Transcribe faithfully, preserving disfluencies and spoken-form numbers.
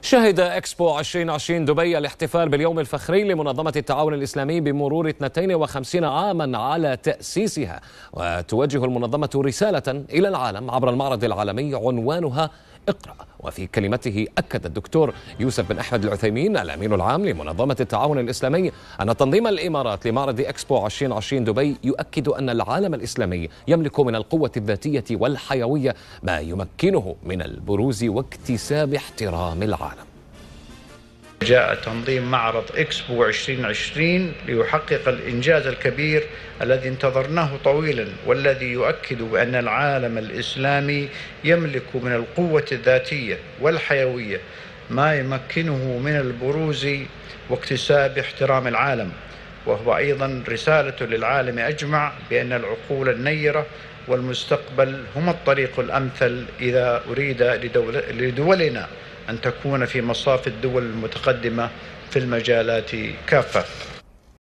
شهد إكسبو ألفين وعشرين دبي الاحتفال باليوم الفخري لمنظمة التعاون الإسلامي بمرور اثنتين وخمسين عاما على تأسيسها. وتوجه المنظمة رسالة إلى العالم عبر المعرض العالمي عنوانها اقرأ. وفي كلمته أكد الدكتور يوسف بن أحمد العثيمين الأمين العام لمنظمة التعاون الإسلامي أن تنظيم الإمارات لمعرض إكسبو ألفين وعشرين دبي يؤكد أن العالم الإسلامي يملك من القوة الذاتية والحيوية ما يمكنه من البروز واكتساب احترام العالم. جاء تنظيم معرض إكسبو ألفين وعشرين ليحقق الإنجاز الكبير الذي انتظرناه طويلا، والذي يؤكد بأن العالم الإسلامي يملك من القوة الذاتية والحيوية ما يمكنه من البروز واكتساب احترام العالم. وهو أيضا رسالة للعالم أجمع بأن العقول النيرة والمستقبل هما الطريق الأمثل إذا أريد لدولنا أن تكون في مصاف الدول المتقدمة في المجالات كافة.